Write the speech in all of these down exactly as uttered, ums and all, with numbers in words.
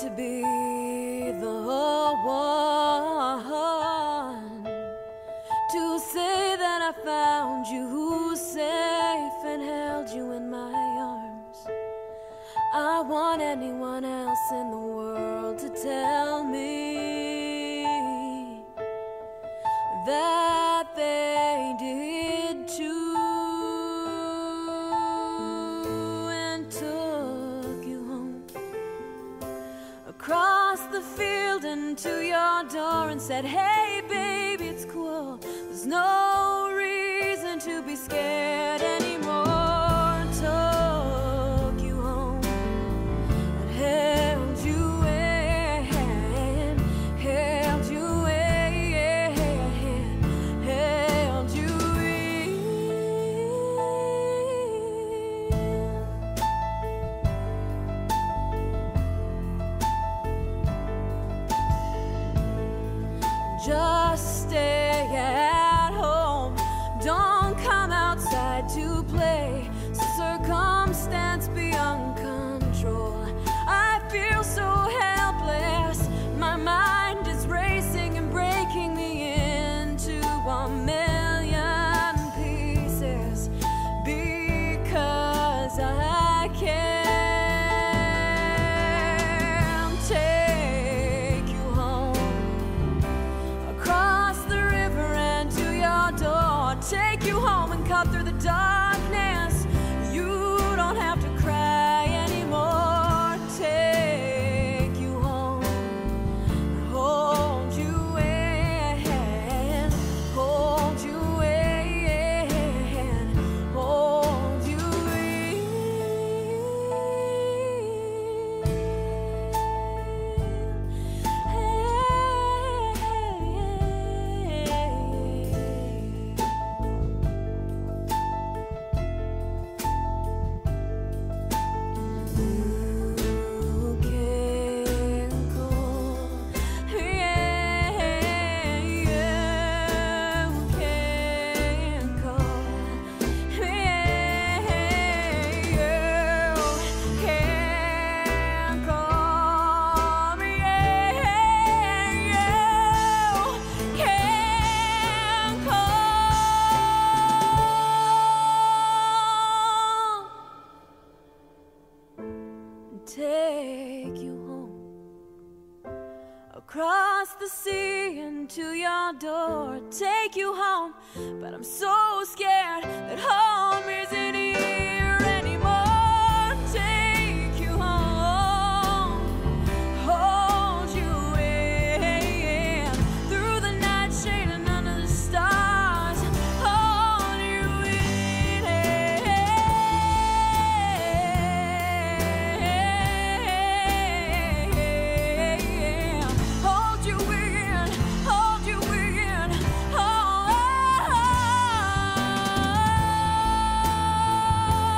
to be the one to say that I found you safe and held you in my arms. I want anyone else in the world to tell me that they did too, and took you home across the field and to your door and said, hey baby, it's cool, there's no reason to be scared anymore. Took you home and held you in, held you in, held you in. Just stay at home, don't come outside to play. Circumstance beyond control, I feel so helpless. My mind is racing and breaking me into a million pieces because I can't take you home across the river and to your door. Take you home and cut through the darkness. You don't have to cry anymore. Take you home, hold you in, hold you in, hold you take you home across the sea and to your door. Take you home, but I'm so scared that home isn't here anymore. Take you home, hold you in through the night shade and under the stars. Hold you in, hold you in, hold you in, oh, oh, oh.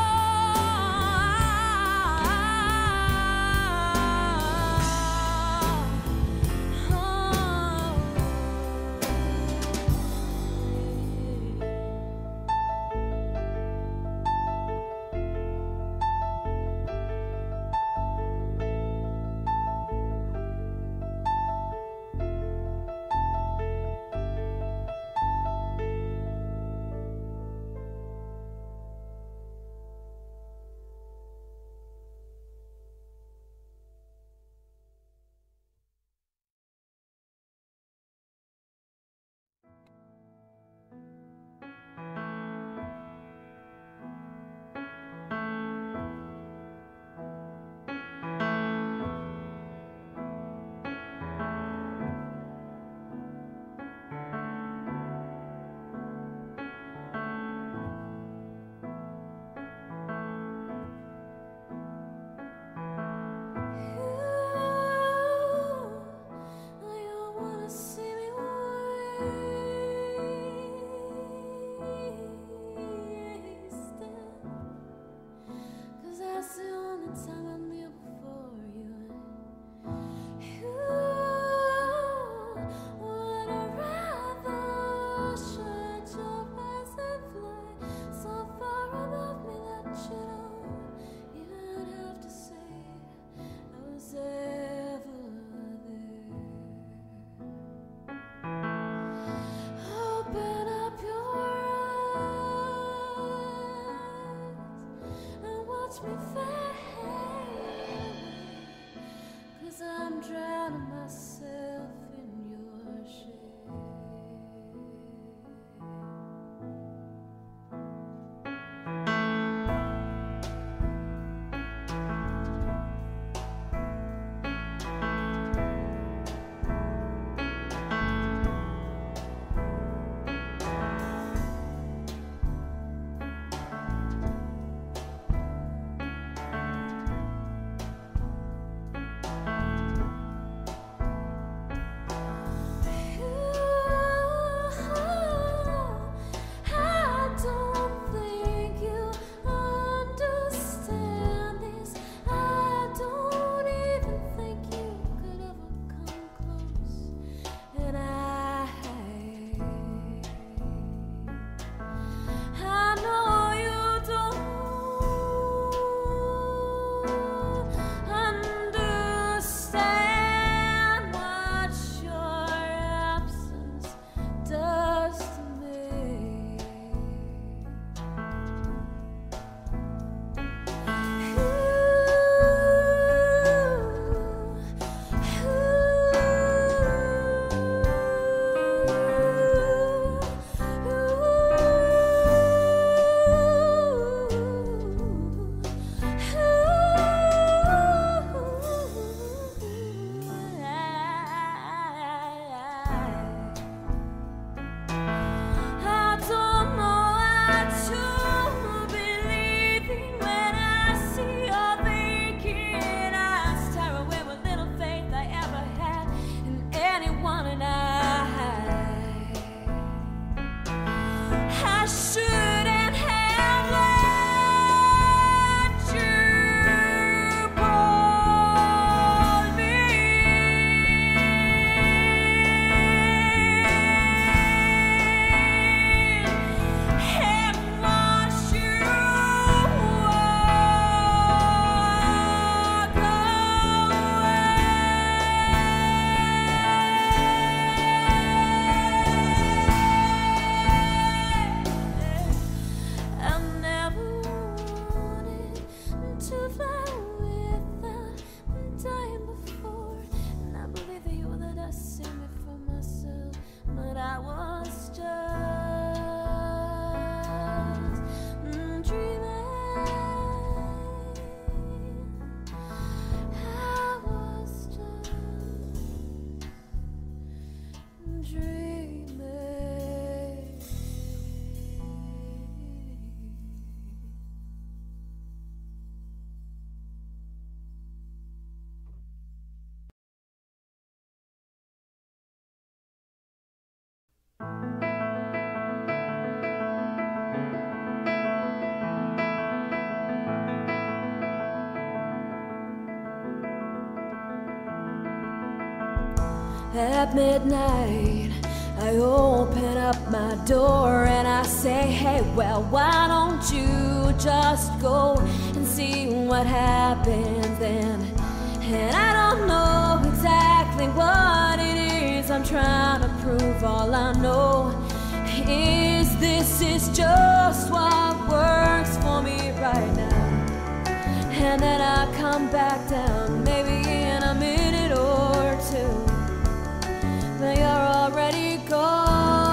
At midnight, I open up my door and I say, hey, well, why don't you just go and see what happens then? And I don't know exactly what it is I'm trying to prove. All I know is this is just what works for me right now. And then I come back down, maybe in a minute or two. But you're already gone.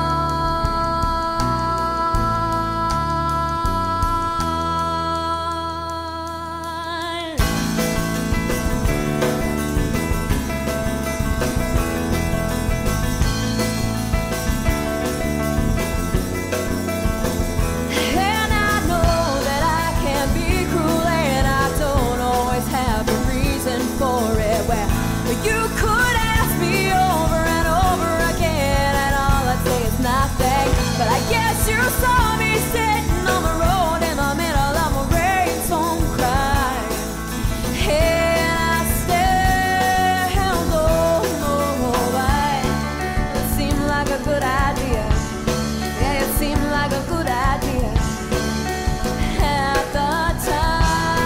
And I know that I can be cruel and I don't always have a reason for it. Well, you could ask me over and over again and all I'd say is nothing. But I guess you saw me sitting on the road in the middle of a rainstorm crying. And I still don't know why. It seemed like a good idea. Yeah, it seemed like a good idea at the time.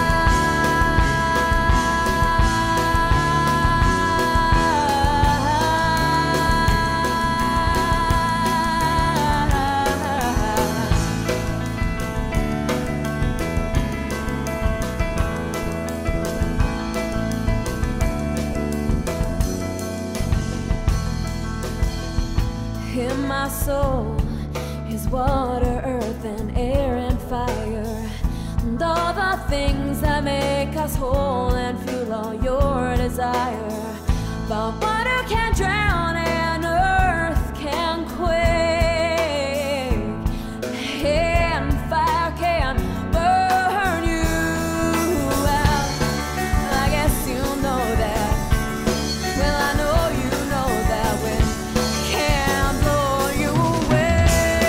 In my soul is water, earth, and air and fire, and all the things that make us whole and fuel all your desire. But water can drown and earth can quake, and fire can burn you out. I guess you know that. Well, I know you know that when can blow you away.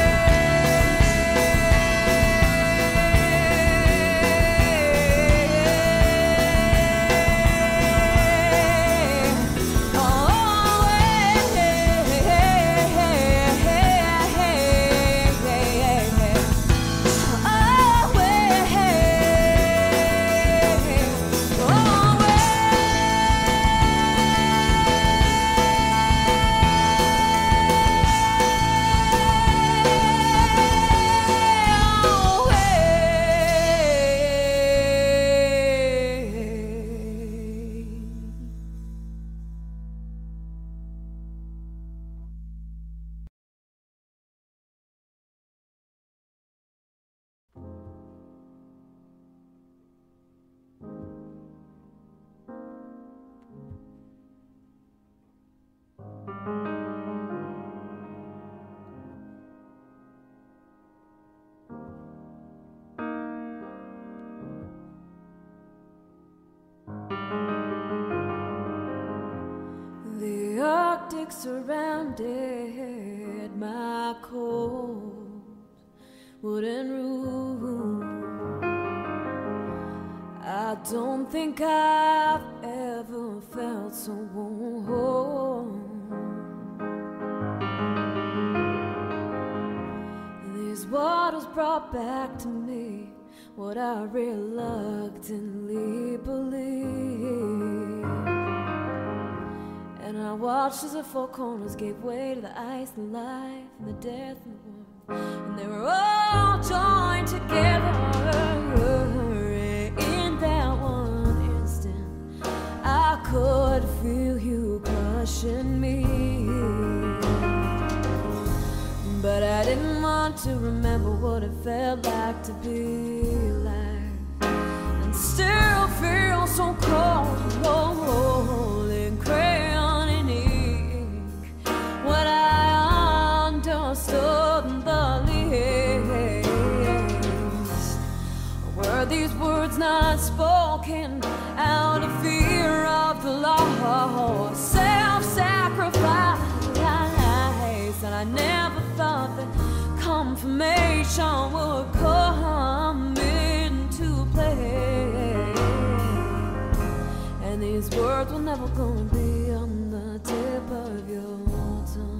The Arctic surrounded my cold wooden room. I don't think I've ever felt so warm. These waters brought back to me what I reluctantly believed. And I watched as the four corners gave way to the ice, the life, and the death, and the warmth. And they were all joined together in that one instant. I could feel you crushing me, but I didn't want to remember what it felt like to be alive and still feel so cold, holding crayon and ink. What I understood in the least were these words not spoken out of fear of the law, self-sacrifice. And I never thought that confirmation would come into play. And and these words were never gonna be on the tip of your tongue.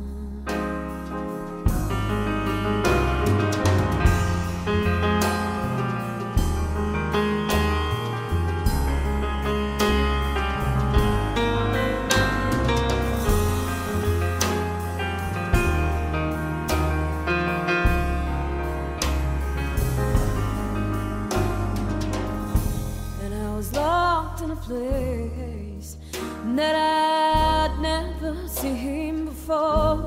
Locked in a place that I'd never seen before,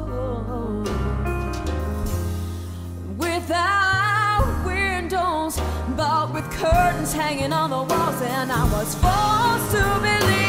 without windows, but with curtains hanging on the walls, and I was forced to believe